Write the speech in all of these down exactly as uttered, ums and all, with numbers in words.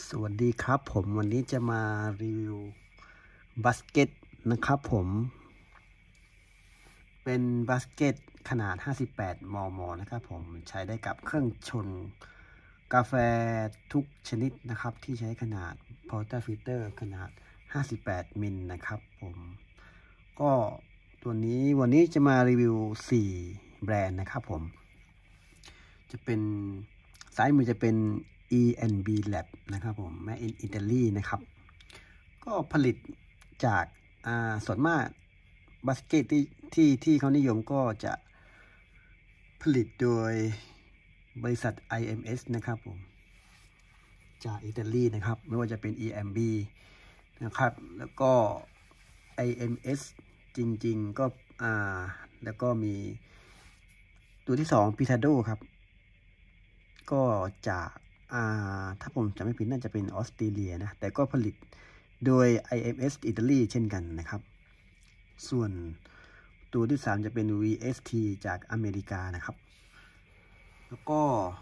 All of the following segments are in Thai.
สวัสดีครับผมวันนี้จะมารีวิวบาสเกตนะครับผมเป็นบาสเกตขนาดห้าสิบแปดมมนะครับผมใช้ได้กับเครื่องชนกาแฟทุกชนิดนะครับที่ใช้ขนาดพอร์เตอร์ฟิลเตอร์ขนาดห้าสิบแปดมิลนะครับผมก็ตัวนี้วันนี้จะมารีวิวสี่แบรนด์นะครับผมจะเป็นซ้ายมือจะเป็น อี แอนด์ บี Lab นะครับผมแม่อินอิตาลีนะครับก็ผลิตจากอ่าส่วนมากบาสเกตที่ที่ที่เขานิยมก็จะผลิตโดยบริษัท ไอ เอ็ม เอส นะครับผมจากอิตาลีนะครับไม่ว่าจะเป็น อี เอ็ม บี นะครับแล้วก็ ไอ เอ็ม เอส จริงๆก็อ่าแล้วก็มีตัวที่สอง Pitado ครับก็จากอ่าถ้าผมจำไม่ผิดน่าจะเป็นออสเตรเลียนะแต่ก็ผลิตโดย ไอ เอ็ม เอส อิตาลีเช่นกันนะครับส่วนตัวที่สามจะเป็น วี เอส ที จากอเมริกานะครับแล้วก็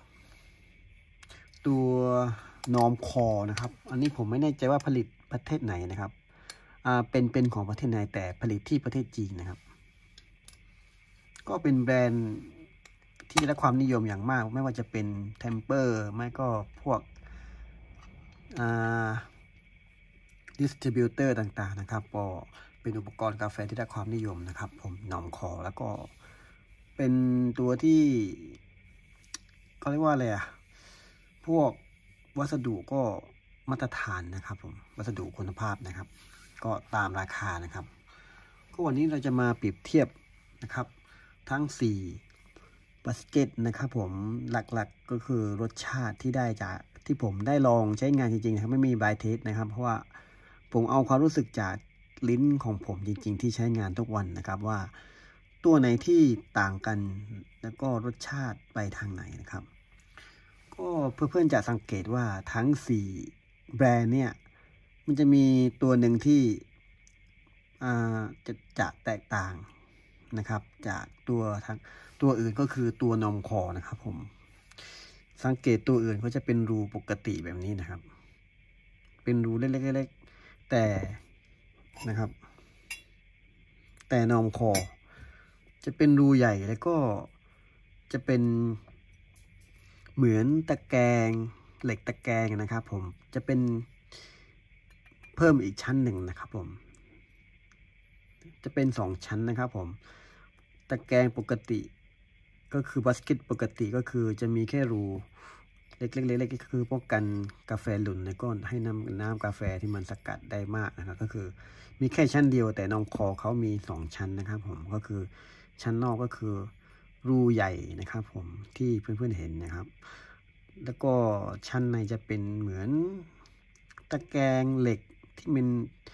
ตัวนอมคอนะครับอันนี้ผมไม่แน่ใจว่าผลิตประเทศไหนนะครับอ่าเป็นเป็นของประเทศไหนแต่ผลิตที่ประเทศจีนนะครับก็เป็นแบรนด์ที่ได้รับความนิยมอย่างมากไม่ว่าจะเป็นเทมเปอร์ไม่ก็พวกอ่าดิสทริบิวเตอร์ต่างๆนะครับก็เป็นอุปกรณ์กาแฟที่ได้ความนิยมนะครับผมนอมคอแล้วก็เป็นตัวที่เขาเรียกว่าอะไรอะพวกวัสดุก็มาตรฐานนะครับผมวัสดุคุณภาพนะครับก็ตามราคานะครับก็วันนี้เราจะมาเปรียบเทียบนะครับทั้งสี่บาสเกตนะครับผมหลักๆก็คือรสชาติที่ได้จากที่ผมได้ลองใช้งานจริงๆนะครับไม่มีบายเทสนะครับเพราะว่าผมเอาความรู้สึกจากลิ้นของผมจริงๆที่ใช้งานทุกวันนะครับว่าตัวไหนที่ต่างกันแล้วก็รสชาติไปทางไหนนะครับก็เพื่อนๆจะสังเกตว่าทั้งสี่แบรนด์เนี่ยมันจะมีตัวหนึ่งที่อ่าจะจะแตกต่างนะครับจากตัวทั้งตัวอื่นก็คือตัวนมคอนะครับผมสังเกตตัวอื่นก็จะเป็นรูปกติแบบนี้นะครับเป็นรูเล็กๆแต่นะครับแต่นมคอจะเป็นรูใหญ่แล้วก็จะเป็นเหมือนตะแกรงเหล็กตะแกรงนะครับผมจะเป็นเพิ่มอีกชั้นหนึ่งนะครับผมจะเป็นสองชั้นนะครับผมตะแกรงปกติก็คือบาสเกตปกติก็คือจะมีแค่รูเล็กๆเล็กๆก็คือป้องกันกาแฟหล่นแล้วก็ให้น้ำน้ำกาแฟที่มันสกัดได้มากนะครับก็คือมีแค่ชั้นเดียวแต่นมคอเขามีสองชั้นนะครับผมก็คือชั้นนอกก็คือรูใหญ่นะครับผมที่เพื่อนๆเห็นนะครับแล้วก็ชั้นในจะเป็นเหมือนตะแกรงเหล็กที่เป็น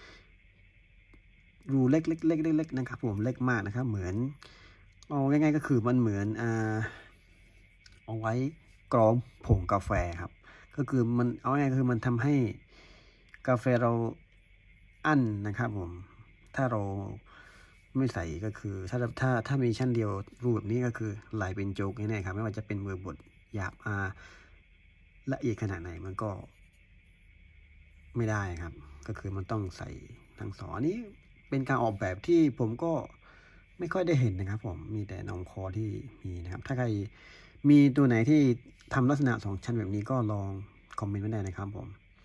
รูเล็กๆเล็กๆนะครับผมเล็กมากนะครับเหมือนเอาง่ายๆก็คือมันเหมือนอ่าเอาไว้กรองผงกาแฟครับก็คือมันเอาง่ายๆคือมันทำให้กาแฟเราอั้นนะครับผมถ้าเราไม่ใส่ก็คือถ้าถ้าถ้ามีชั้นเดียวรูแบบนี้ก็คือไหลเป็นโจกแน่ๆครับไม่ว่าจะเป็นมือบดหยาบอาละเอียดขนาดไหนมันก็ไม่ได้ครับก็คือมันต้องใส่ทั้งสองอันนี้เป็นการออกแบบที่ผมก็ไม่ค่อยได้เห็นนะครับผมมีแต่นมคอที่มีนะครับถ้าใครมีตัวไหนที่ทำลักษณะสองชั้นแบบนี้ก็ลองคอมเมนต์ไว้ได้นะครับผม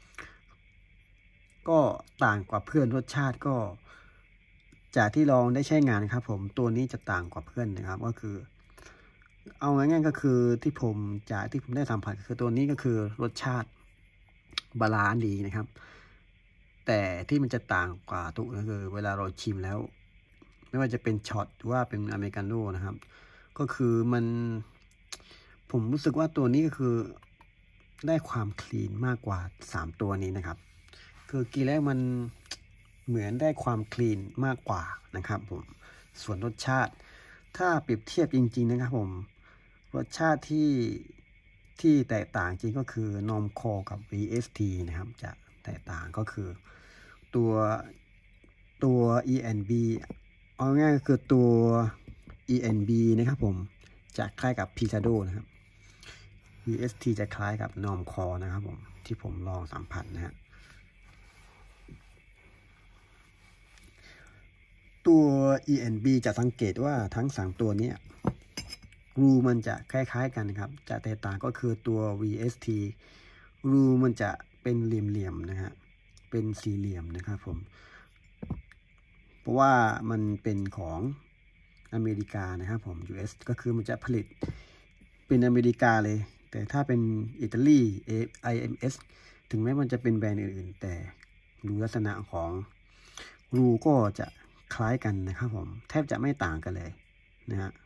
ก็ต่างกว่าเพื่อนรสชาติก็จากที่ลองได้ใช้งานนะครับผมตัวนี้จะต่างกว่าเพื่อนนะครับก็คือเอาง่ายๆก็คือที่ผมจากที่ผมได้สัมผัสคือตัวนี้ก็คือรสชาติบาลานซ์ดีนะครับแต่ที่มันจะต่างกว่าตัวอื่นก็คือเวลาเราชิมแล้วไม่ว่าจะเป็นช็อตหรือว่าเป็นอเมริกาโน่นะครับก็คือมันผมรู้สึกว่าตัวนี้ก็คือได้ความคลีนมากกว่าสามตัวนี้นะครับคือกินแล้วมันเหมือนได้ความคลีนมากกว่านะครับผมส่วนรสชาติถ้าเปรียบเทียบจริงๆนะครับผมรสชาติที่ที่แตกต่างจริงก็คือนมคอกับ วี เอส ที นะครับจะแตกต่างก็คือตัวตัว อี แอนด์ บี เอาง่ายก็คือตัว อี แอนด์ บี นะครับผมจะคล้ายกับ Pitado นะครับ วี เอส ที จะคล้ายกับนอมคอนะครับผมที่ผมลองสัมผัสนะฮะตัว อี เอ็น บี จะสังเกตว่าทั้งสามตัวนี้รูมันจะคล้ายๆกันครับจะแตกต่างก็คือตัว วี เอส ที รูมันจะเป็นเหลี่ยมๆนะฮะเป็นสี่เหลี่ยมนะครับผมเพราะว่ามันเป็นของอเมริกานะครับผม ยู เอส ก็คือมันจะผลิตเป็นอเมริกาเลยแต่ถ้าเป็นอิตาลี ไอ เอ็ม เอส ถึงแม้มันจะเป็นแบรนด์อื่นๆแต่ดูลักษณะของรูก็จะคล้ายกันนะครับผมแทบจะไม่ต่างกันเลยนะฮะ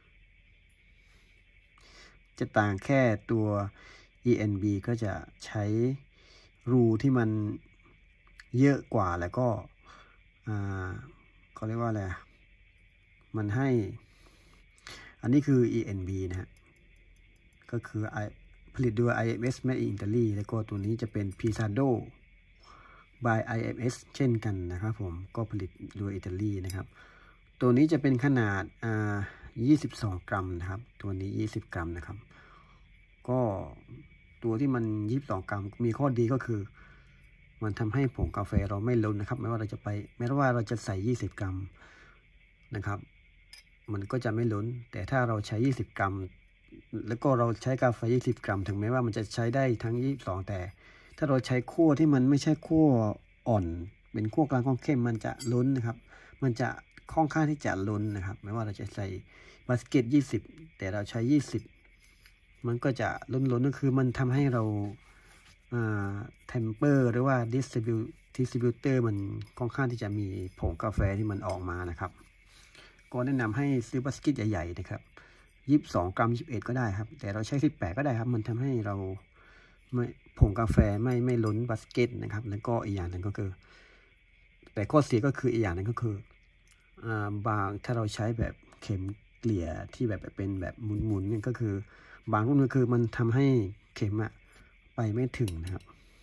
จะต่างแค่ตัว อี เอ็น บี ก็จะใช้รูที่มันเยอะกว่าแล้วก็อ่าเขาเรียกว่าอะไรมันให้อันนี้คือ อี เอ็น บี นะฮะก็คือผลิตโดย ไอ เอ็ม เอส Made in Italy แล้วก็ตัวนี้จะเป็น Pisardo by ไอ เอ็ม เอส เช่นกันนะครับผมก็ผลิตโดยอิตาลีนะครับตัวนี้จะเป็นขนาดอ่ายี่สิบสองกรัมนะครับตัวนี้ยี่สิบกรัมนะครับก็ตัวที่มันยี่สิบสองกรัมมีข้อดีก็คือมันทำให้ผงกาแฟเราไม่ล้นนะครับไม่ว่าเราจะไปไม่ว่าเราจะใส่ยี่สิบกรัมนะครับมันก็จะไม่ล้นแต่ถ้าเราใช้ยี่สิบกรัมแล้วก็เราใช้กาแฟยี่สิบกรัมถึงแม้ว่ามันจะใช้ได้ทั้งยี่สิบสองแต่ถ้าเราใช้คั่วที่มันไม่ใช่คั่วอ่อนเป็นคั่วกลางคั่วเข้มมันจะล้นนะครับมันจะค่อนข้างที่จะล้นนะครับไม่ว่าเราจะใส่บาสเกตยี่สิบแต่เราใช้ยี่สิบมันก็จะล้นๆก็คือมันทำให้เราอ่าเทมเปอร์หรือว่าดิสติบิวดิสติบิวเตอร์มันค่อนข้างที่จะมีผงกาแฟที่มันออกมานะครับก็แนะนำให้ซื้อบาสเกตใหญ่ๆนะครับยี่สิบสองกรัมยี่สิบเอ็ดก็ได้ครับแต่เราใช้สิบแปดก็ได้ครับมันทำให้เราไม่ผงกาแฟไม่ไม่ล้นบาสเกตนะครับแล้วก็อีกอย่างหนึ่งก็คือแต่ข้อเสียก็คืออีกอย่างหนึ่งก็คืออ่าบางถ้าเราใช้แบบเข็มเกลี่ยที่แบบเป็นแบบหมุนๆเนี่ยก็คือบางรุ่นก็คือมันทำให้เข็มอะไปไม่ถึงนะครับ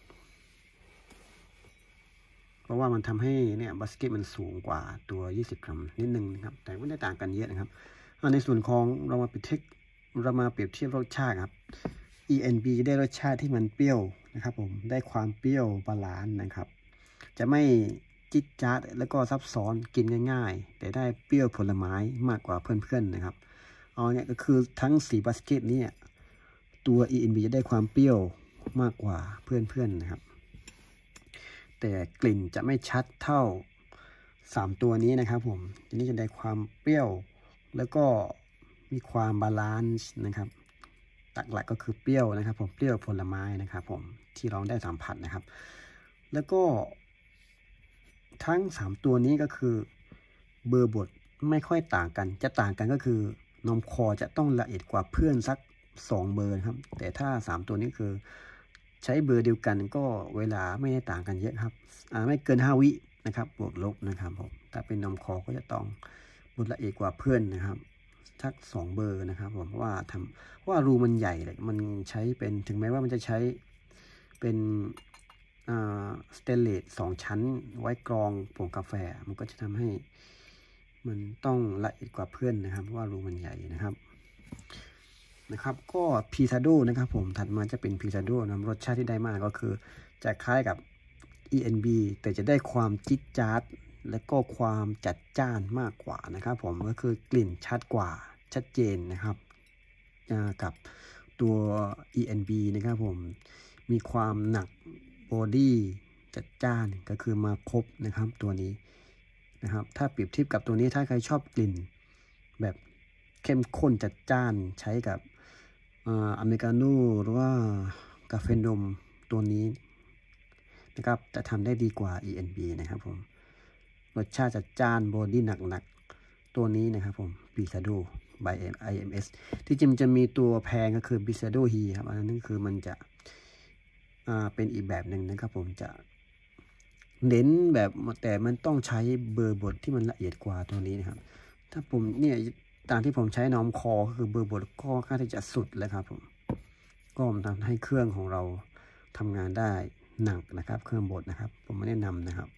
เพราะว่ามันทำให้เนี่ยบาสเกตมันสูงกว่าตัวยี่สิบกรัมนิดนึงนะครับแต่ไม่ได้ต่างกันเยอะนะครับในส่วนของเรามาเปรียบเทียบเรามาเปรียบเทียบรสชาติครับ อี เอ็น บี ได้รสชาติที่มันเปรี้ยวนะครับผมได้ความเปรี้ยวบาลานซ์นะครับจะไม่จิ๊ดจ๊าดแล้วก็ซับซ้อนกินง่ายๆแต่ได้เปรี้ยวผลไม้มากกว่าเพื่อนๆนะครับเอาเนี่ยก็คือทั้งสี่บาสเกตนี้ตัว อี เอ็น บี จะได้ความเปรี้ยวมากกว่าเพื่อนๆนะครับแต่กลิ่นจะไม่ชัดเท่าสามตัวนี้นะครับผมทีนี้จะได้ความเปรี้ยวแล้วก็มีความบาลานซ์นะครับหลักๆก็คือเปรี้ยวนะครับผมเปรี้ยวผลไม้นะครับผมที่เราได้สัมผัสนะครับแล้วก็ทั้งสามตัวนี้ก็คือเบอร์บดไม่ค่อยต่างกันจะต่างกันก็คือนมคอจะต้องละเอียดกว่าเพื่อนสักสองเบอร์ครับแต่ถ้าสามตัวนี้คือใช้เบอร์เดียวกันก็เวลาไม่ได้ต่างกันเยอะครับอ่าไม่เกินห้าวินะครับบวกลบนะครับผมถ้าเป็นนมคอก็จะต้องบดละเอียดกว่าเพื่อนนะครับสักสองเบอร์นะครับผมว่าทำว่ารูมันใหญ่เลยมันใช้เป็นถึงแม้ว่ามันจะใช้เป็นสเตนเลสสองชั้นไว้กรองผงกาแฟมันก็จะทำให้มันต้องละเอียดกว่าเพื่อนนะครับเพราะว่ารูมันใหญ่นะครับนะครับก็พีซาโดนะครับผมถัดมาจะเป็นพีซาโดนะรสชาติที่ได้มากก็คือจะคล้ายกับ อี เอ็น บี แต่จะได้ความจิ๊ดจ๊าดและก็ความจัดจ้านมากกว่านะครับผมก็คือกลิ่นชัดกว่าชัดเจนนะครับกับตัว อี เอ็น บี นะครับผมมีความหนักบอดี้จัดจ้านก็คือมาครบนะครับตัวนี้นะครับถ้าเปรียบเทียบกับตัวนี้ถ้าใครชอบกลิ่นแบบเข้มข้นจัดจ้านใช้กับอเมริกาโน่หรือว่ากาแฟนมตัวนี้นะครับจะทำได้ดีกว่า อี เอ็น บี นะครับผมรสชาติจัดจ้านบอดี้หนักๆตัวนี้นะครับผม Pisardo by ไอ เอ็ม เอส ที่จริงจะมีตัวแพงก็คือ Pisardo He ครับอันนั้นคือมันจะอ่าเป็นอีกแบบหนึ่งนะครับผมจะเน้นแบบแต่มันต้องใช้เบอร์บดที่มันละเอียดกว่าตัวนี้นะครับถ้าผมเนี่ยตามที่ผมใช้น้อมคอก็คือเบอร์บดก็ค่อนข้างที่จะสุดเลยครับผมก็ทำให้เครื่องของเราทำงานได้หนักนะครับเครื่องบดนะครับผมไม่แนะนำนะครับ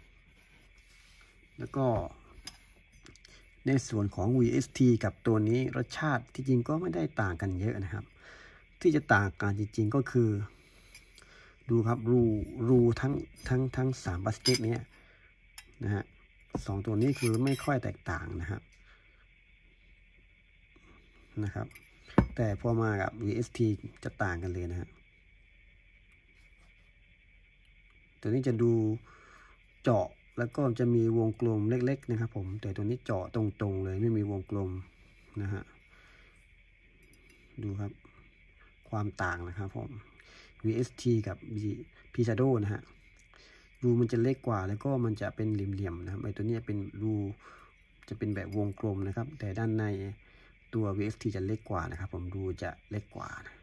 แล้วก็ในส่วนของ วี เอส ที กับตัวนี้รสชาติที่จริงก็ไม่ได้ต่างกันเยอะนะครับที่จะต่างกันจริงๆก็คือดูครับรูรูทั้งทั้งทั้งสามบาสเกตเนี้ยนะฮะสองตัวนี้คือไม่ค่อยแตกต่างนะครับนะครับแต่พอมากับ วี เอส ที จะต่างกันเลยนะฮะตัวนี้จะดูเจาะแล้วก็จะมีวงกลมเล็กๆนะครับผมแต่ตัวนี้เจาะตรงๆเลยไม่มีวงกลมนะฮะดูครับความต่างนะครับผม วี เอส ที กับ P Shadow นะฮะรูมันจะเล็กกว่าแล้วก็มันจะเป็นเหลี่ยมๆนะครับไอตัวนี้เป็นรูจะเป็นแบบวงกลมนะครับแต่ด้านในตัว วี เอส ที จะเล็กกว่านะครับผมรูจะเล็กกว่านะ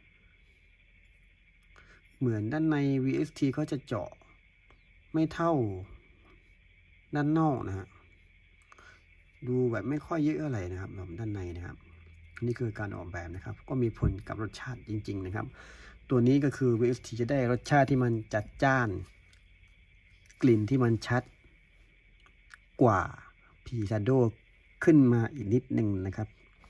เหมือนด้านใน วี เอส ที เขาจะเจาะไม่เท่าด้านนอกนะฮะดูแบบไม่ค่อยเยอะอะไรนะครับแบบด้านในนะครับนี่คือการออกแบบนะครับก็มีผลกับรสชาติจริงๆนะครับตัวนี้ก็คือ วี เอส ที จะได้รสชาติที่มันจัดจ้านกลิ่นที่มันชัดกว่า P Shadow ขึ้นมาอีกนิดหนึ่งนะครับ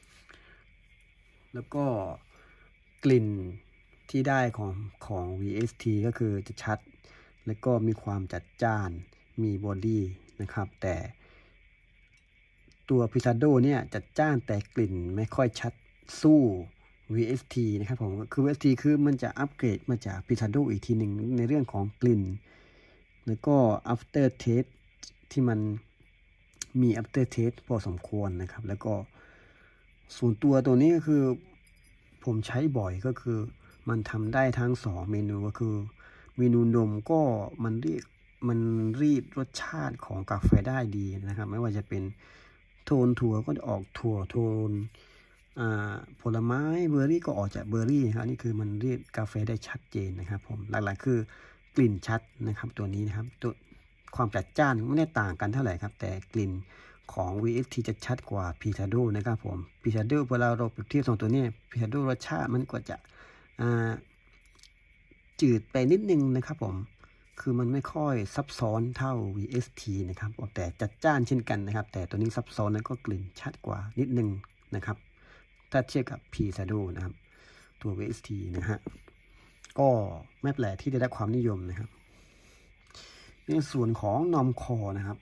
แล้วก็กลิ่นที่ได้ของของ วี เอส ที ก็คือจะชัดแล้วก็มีความจัดจ้านมีบอดี้นะครับแต่ตัว P Shadow เนี่ยจัดจ้านแต่กลิ่นไม่ค่อยชัดสู้ วี เอส ที นะครับผมคือ วี เอส ที คือมันจะอัปเกรดมาจาก P Shadow อีกทีหนึ่งในเรื่องของกลิ่นแล้วก็ after taste ที่มันมี after taste พอสมควรนะครับแล้วก็ส่วนตัวตัวนี้ก็คือผมใช้บ่อยก็คือมันทำได้ทั้งสองเมนูก็คือเมนูนมก็มันรีดมันรีดรสชาติของกาแฟได้ดีนะครับไม่ว่าจะเป็นโทนถั่วก็จะออกถั่วโทนผลไม้เบอร์รี่ก็ออกจากเบอร์รี่นะครับนี่คือมันรีดกาแฟได้ชัดเจนนะครับผมหลักๆคือกลิ่นชัดนะครับตัวนี้นะครับตัวความจัดจ้านไม่ได้ต่างกันเท่าไหร่ครับแต่กลิ่นของ วี เอส ที จะชัดกว่า P Shadow นะครับผม P Shadow เวลาเราเปรียบเทียบสองตัวนี้ P Shadow รสชาติมันก็จะจืดไปนิดนึงนะครับผมคือมันไม่ค่อยซับซ้อนเท่า วี เอส ที นะครับแต่จัดจ้านเช่นกันนะครับแต่ตัวนี้ซับซ้อนแล้วก็กลิ่นชัดกว่านิดนึงนะครับถ้าเทียบกับ P Shadow นะครับตัว วี เอส ที นะฮะก็ไม่แปลกที่จะได้ความนิยมนะครับในส่วนของนอมคอนะครับ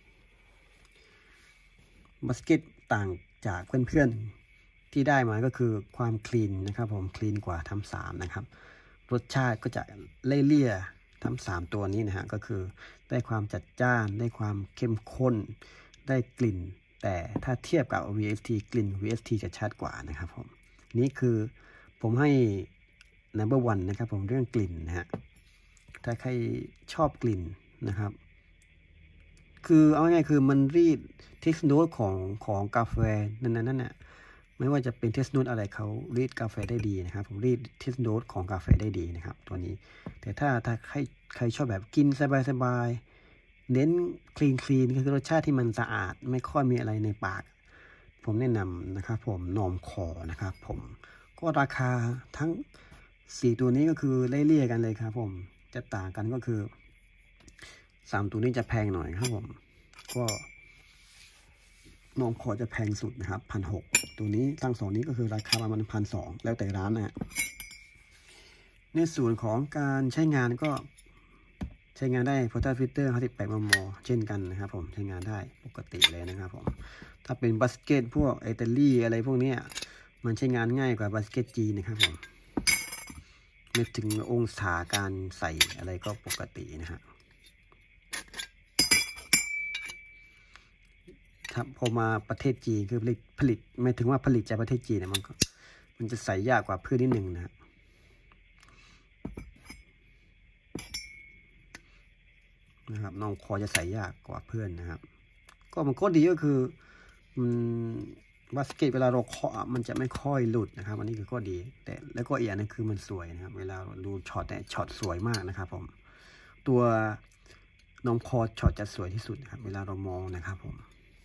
บาสเกตต่างจากเพื่อนๆที่ได้มาก็คือความคลีนนะครับผมคลีนกว่าทั้งสามนะครับรสชาติก็จะเลี่ยๆทั้งสามตัวนี้นะฮะก็คือได้ความจัดจ้านได้ความเข้มข้นได้กลิ่นแต่ถ้าเทียบกับ วี เอส ที กลิ่น วี เอส ที จะชัดกว่านะครับผมนี่คือผมให้ number one นะครับผมเรื่องกลิ่นนะฮะถ้าใครชอบกลิ่นนะครับคือเอาง่ายๆคือมันรีดเทสโนตของของกาแฟนั่นนั่นนั่นน่ะไม่ว่าจะเป็นเทสโนตอะไรเขารีดกาแฟได้ดีนะครับผมรีดเทสโนตของกาแฟได้ดีนะครับตัวนี้แต่ถ้าถ้าใครใครชอบแบบกินสบายๆเน้นคลีนคลีนคือรสชาติที่มันสะอาดไม่ค่อยมีอะไรในปากผมแนะนำนะครับผมนอมคอนะครับผมก็ราคาทั้งสี่ตัวนี้ก็คือไล่เลี่ยกันเลยครับผมจะต่างกันก็คือสามตัวนี้จะแพงหน่อยครับผมก็นอมคอจะแพงสุดนะครับพันหกตัวนี้ทั้งสองนี้ก็คือราคาประมาณพันสองแล้วแต่ร้านนะในส่วนของการใช้งานก็ใช้งานได้โพตาฟิลเตอร์ห้าสิบแปดมมเช่นกันนะครับผมใช้งานได้ปกติเลยนะครับผมถ้าเป็นบาสเกตพวกอิตาลีอะไรพวกนี้มันใช้งานง่ายกว่าบาสเกตจีนะครับผมไม่ถึงองศาการใส่อะไรก็ปกตินะฮะครับพอมาประเทศจีนคือผลิตผลิตไม่ถึงว่าผลิตจากประเทศจีนเนี่ยมันก็มันจะใส่ยากกว่าเพื่อนนิดหนึ่งนะนะครับน้องคอจะใส่ยากกว่าเพื่อนนะครับก็มันก็ดีก็คือมันบาสเกตเวลาเราเคาะมันจะไม่ค่อยหลุดนะครับอันนี้คือข้อดีแต่แล้วก็อีกอย่างนึงคือมันสวยนะครับเวลาดูช็อตเนี่ยช็อตสวยมากนะครับผมตัวน้องคอช็อตจะสวยที่สุดนะครับเวลาเรามองนะครับผม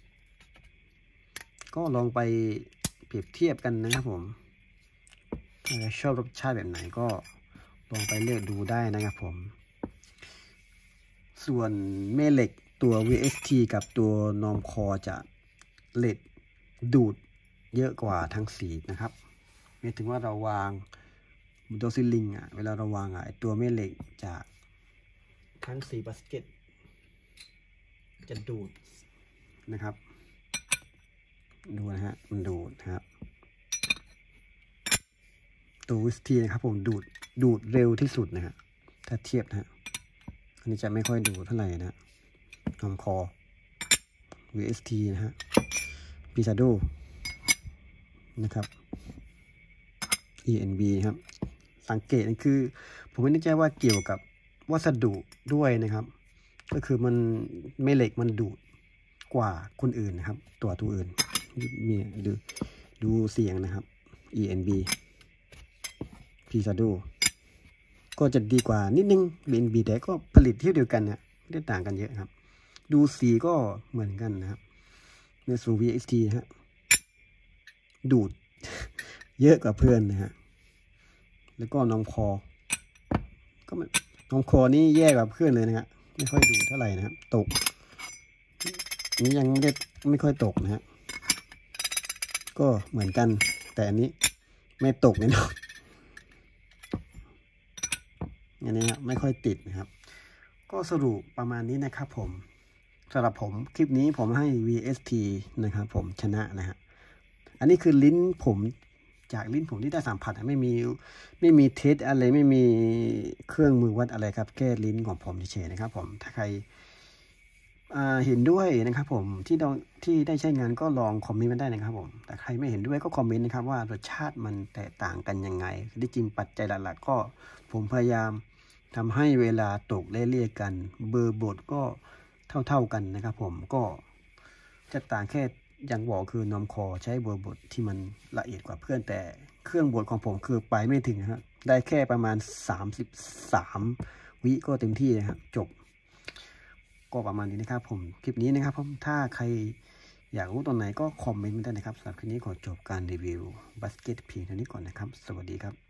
ก็ลองไปเปรียบเทียบกันนะครับผมถ้าชอบรสชาติแบบไหนก็ลองไปเลือกดูได้นะครับผมส่วนแม่เหล็กตัว วี เอส ที กับตัวนอมคอจะเหล็กดูดเยอะกว่าทั้งสีนะครับหมายถึงว่าเราวางตัวซิลิงอ่ะเวลาเราวางอ่ะตัวแม่เหล็กจากทั้งสี่บาสเกตจะดูดนะครับดูนะฮะมันดูดนะครับตัววิสทีนะครับผมดูดดูดเร็วที่สุดนะฮะถ้าเทียบนะฮะอันนี้จะไม่ค่อยดูดเท่าไหร่นะลำคอ วี เอส ที นะฮะพิซาโดนะครับ อี เอ็น บี ครับสังเกตนั่นคือผมไม่แน่ใจว่าเกี่ยวกับวัสดุด้วยนะครับก็คือมันแม่เหล็กมันดูดกว่าคนอื่นนะครับตัวตัวอื่นมีดูดูเสียงนะครับ อี เอ็น บี พิซาโดก็จะดีกว่านิดนึง บี เอ็น บี แต่ก็ผลิตที่เดียวกันนะไม่ได้ต่างกันเยอะครับดูสีก็เหมือนกันนะครับในส่วน วี เอส ที ฮะดูด เยอะกว่าเพื่อนนะฮะแล้วก็น้องคอก็น้องคอนี่แย่กว่าเพื่อนเลยนะฮะไม่ค่อยดูเท่าไหร่นะครับตกนี้ยังไม่ได้ไม่ค่อยตกนะฮะก็เหมือนกันแต่อันนี้ไม่ตกแน่นอนอันนี้ครับไม่ค่อยติดนะครับก็สรุปประมาณนี้นะครับผมสำหรับผมคลิปนี้ผมให้ วี เอส ที นะครับผมชนะนะฮะอันนี้คือลิ้นผมจากลิ้นผมที่ได้สัมผัสไม่มีไม่มีเทสอะไรไม่มีเครื่องมือวัดอะไรครับแค่ลิ้นของผมเฉยๆนะครับผมถ้าใครเห็นด้วยนะครับผมที่ลองที่ได้ใช้งานก็ลองคอมเมนต์มาได้นะครับผมแต่ใครไม่เห็นด้วยก็คอมเมนต์นะครับว่ารสชาติมันแตกต่างกันยังไงที่จริงปัจจัยหลักๆก็ผมพยายามทำให้เวลาตกเลี่ยๆกันเบอร์บทก็เท่าๆกันนะครับผมก็จะต่างแค่อย่างบอกคือนอมคอใช้เบอร์บทที่มันละเอียดกว่าเพื่อนแต่เครื่องบดของผมคือไปไม่ถึงนะครับได้แค่ประมาณสามสิบสามวิก็เต็มที่นะครับจบก็ประมาณนี้นะครับผมคลิปนี้นะครับผมถ้าใครอยากรู้ตรงไหนก็คอมเมนต์มาได้นะครับสำหรับคลิปนี้ขอจบการรีวิวบาสเกตเพียงเท่านี้ก่อนนะครับสวัสดีครับ